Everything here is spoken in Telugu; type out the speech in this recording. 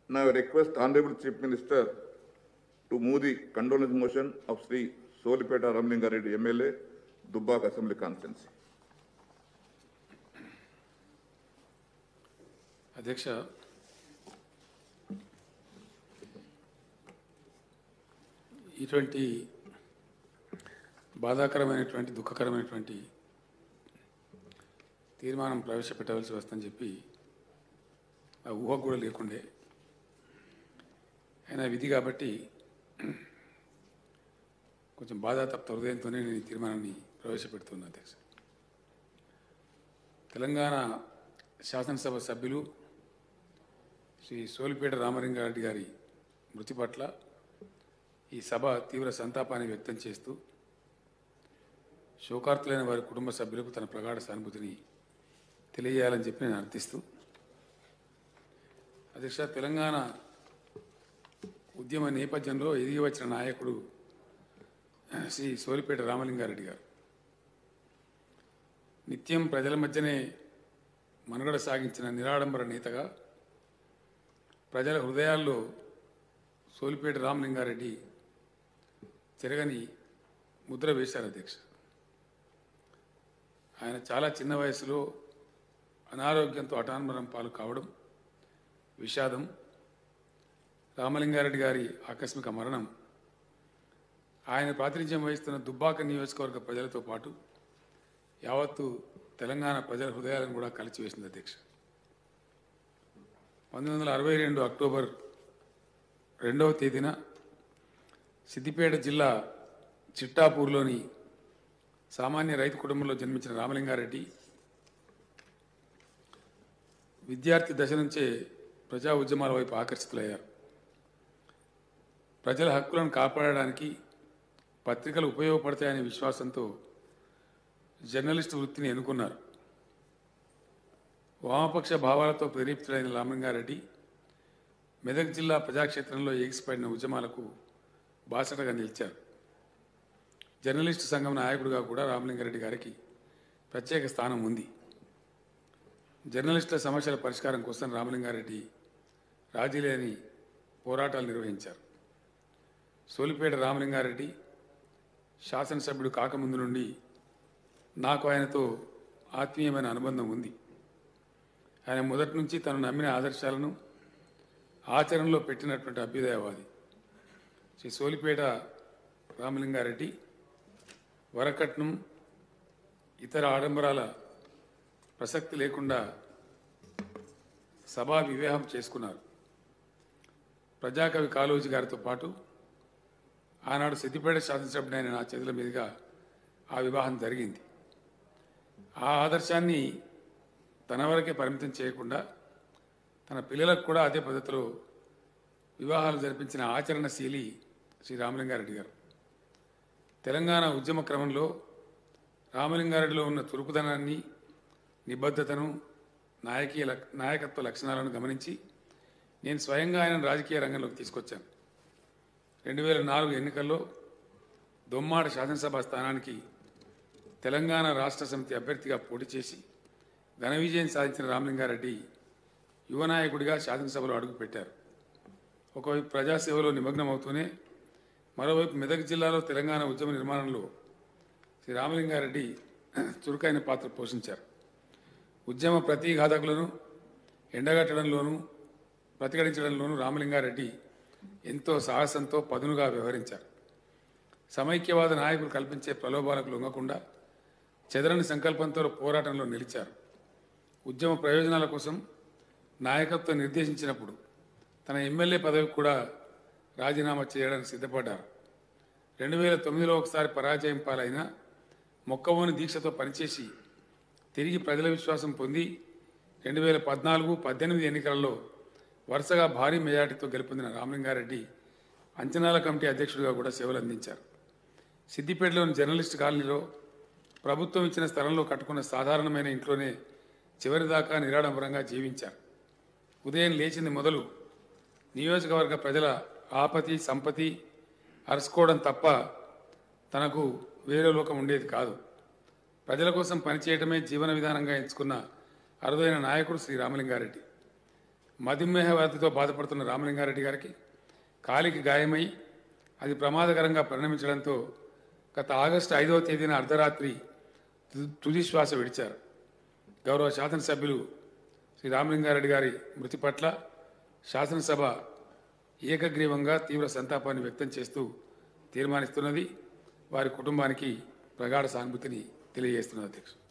Now I request Honorable Chief Minister to move the condolence motion of Sri Solipeta Ramlingareddy MLA, Dubbak Assembly Constituency. అధ్యక్ష, ఇటువంటి బాధాకరమైనటువంటి దుఃఖకరమైనటువంటి తీర్మానం ప్రవేశపెట్టవలసి వస్తుందని చెప్పి ఆ ఊహ కూడా లేకుండే, అయినా విధి కాబట్టి కొంచెం బాధాతప్త హృదయంతోనే నేను ఈ తీర్మానాన్ని ప్రవేశపెడుతున్నా. అధ్యక్ష, తెలంగాణ శాసనసభ సభ్యులు శ్రీ సోలిపేట రామలింగారెడ్డి గారి మృతి పట్ల ఈ సభ తీవ్ర సంతాపాన్ని వ్యక్తం చేస్తూ శోకార్తులైన వారి కుటుంబ సభ్యులకు తన ప్రగాఢ సానుభూతిని తెలియజేయాలని చెప్పి నేను అర్థిస్తూ, అధ్యక్ష, తెలంగాణ ఉద్యమ నేపథ్యంలో ఎదిగి వచ్చిన నాయకుడు శ్రీ సోలిపేట రామలింగారెడ్డి గారు నిత్యం ప్రజల మధ్యనే మనుగడ సాగించిన నిరాడంబర నేతగా ప్రజల హృదయాల్లో సోలిపేట రామలింగారెడ్డి చెరగని ముద్ర వేశారు. అధ్యక్ష, ఆయన చాలా చిన్న వయసులో అనారోగ్యంతో అటాన్మరం పాలు కావడం విషాదం, రామలింగారెడ్డి గారి ఆకస్మిక మరణం ఆయన ప్రాతినిధ్యం వహిస్తున్న దుబ్బాక నియోజకవర్గ ప్రజలతో పాటు యావత్తు తెలంగాణ ప్రజల హృదయాలను కూడా కలిచివేసింది. అధ్యక్ష, 1962 అక్టోబర్ 2వ తేదీన సిద్దిపేట జిల్లా చిట్టాపూర్లోని సామాన్య రైతు కుటుంబంలో జన్మించిన రామలింగారెడ్డి విద్యార్థి దశ నుంచే ప్రజా ఉద్యమాల వైపు ఆకర్షితులయ్యారు. ప్రజల హక్కులను కాపాడడానికి పత్రికలు ఉపయోగపడతాయనే విశ్వాసంతో జర్నలిస్టు వృత్తిని ఎన్నుకున్నారు. వామపక్ష భావాలతో ప్రేరేపితుడైన రామలింగారెడ్డి మెదక్ జిల్లా ప్రజాక్షేత్రంలో ఎగిసిపడిన ఉద్యమాలకు బాసటగా నిలిచారు. జర్నలిస్టు సంఘం నాయకుడిగా కూడా రామలింగారెడ్డి గారికి ప్రత్యేక స్థానం ఉంది. జర్నలిస్టుల సమస్యల పరిష్కారం కోసం రామలింగారెడ్డి రాజీ లేని పోరాటాలు నిర్వహించారు. సోలిపేట రామలింగారెడ్డి శాసనసభ్యుడు కాకముందు నుండి నాకు ఆయనతో ఆత్మీయమైన అనుబంధం ఉంది. ఆయన మొదటి నుంచి తను నమ్మిన ఆదర్శాలను ఆచరణలో పెట్టినటువంటి అభ్యుదయవాది. శ్రీ సోలిపేట రామలింగారెడ్డి వరకట్నం ఇతర ఆడంబరాల ప్రసక్తి లేకుండా సభా వివాహం చేసుకున్నారు. ప్రజాకవి కాళోజీ గారితో పాటు ఆనాడు సిద్దిపేట శాసనసభ్యుడైన నా చేతుల మీదుగా ఆ వివాహం జరిగింది. ఆ ఆదర్శాన్ని తన వరకే పరిమితం చేయకుండా తన పిల్లలకు కూడా అదే పద్ధతిలో వివాహాలు జరిపించిన ఆచరణశీలి శ్రీ రామలింగారెడ్డి గారు. తెలంగాణ ఉద్యమ క్రమంలో రామలింగారెడ్డిలో ఉన్న చురుకుదనాన్ని, నిబద్ధతను, నాయకత్వ లక్షణాలను గమనించి నేను స్వయంగా ఆయన రాజకీయ రంగంలోకి తీసుకొచ్చాను. 2004 ఎన్నికల్లో దొమ్మాడ శాసనసభ స్థానానికి తెలంగాణ రాష్ట్ర సమితి అభ్యర్థిగా పోటీ చేసి ఘన విజయం సాధించిన రామలింగారెడ్డి యువ నాయకుడిగా శాసనసభలో అడుగుపెట్టారు. ఒకవైపు ప్రజాసేవలో నిమగ్నమవుతూనే మరోవైపు మెదక్ జిల్లాలో తెలంగాణ ఉద్యమ నిర్మాణంలో శ్రీ రామలింగారెడ్డి చురుకైన పాత్ర పోషించారు. ఉద్యమ ప్రతిఘాతకులను ఎండగట్టడంలోనూ ప్రతిఘటించడంలోనూ రామలింగారెడ్డి ఎంతో సాహసంతో పదునుగా వ్యవహరించారు. సమైక్యవాద నాయకులు కల్పించే ప్రలోభాలకు లొంగకుండా చెదరని సంకల్పంతో పోరాటంలో నిలిచారు. ఉద్యమ ప్రయోజనాల కోసం నాయకత్వం నిర్దేశించినప్పుడు తన ఎమ్మెల్యే పదవికి కూడా రాజీనామా చేయడానికి సిద్ధపడ్డారు. 2009లో ఒకసారి పరాజయం పాలైన మొక్కవోని దీక్షతో పనిచేసి తిరిగి ప్రజల విశ్వాసం పొంది 2014-18 ఎన్నికలలో వరుసగా భారీ మెజార్టీతో గెలుపొందిన రామలింగారెడ్డి అంచనాల కమిటీ అధ్యక్షుడిగా కూడా సేవలు అందించారు. సిద్దిపేటలోని జర్నలిస్ట్ కాలనీలో ప్రభుత్వం ఇచ్చిన స్థలంలో కట్టుకున్న సాధారణమైన ఇంట్లోనే చివరిదాకా నిరాడంబరంగా జీవించారు. ఉదయం లేచింది మొదలు నియోజకవర్గ ప్రజల ఆపతి సంపతి అరుచుకోవడం తప్ప తనకు వేరే లోకం ఉండేది కాదు. ప్రజల కోసం పనిచేయడమే జీవన విధానంగా ఎంచుకున్న అరుదైన నాయకుడు శ్రీ రామలింగారెడ్డి. మధుమేహ వ్యాధితో బాధపడుతున్న రామలింగారెడ్డి గారికి కాలికి గాయమై అది ప్రమాదకరంగా పరిణమించడంతో గత ఆగస్టు 5వ తేదీన అర్ధరాత్రి తుది శ్వాస విడిచారు. గౌరవ శాసనసభ్యులు శ్రీ రామలింగారెడ్డి గారి మృతి పట్ల శాసనసభ ఏకగ్రీవంగా తీవ్ర సంతాపాన్ని వ్యక్తం చేస్తూ తీర్మానిస్తున్నది. వారి కుటుంబానికి ప్రగాఢ సానుభూతిని తెలియజేస్తున్నది అధ్యక్షుడు.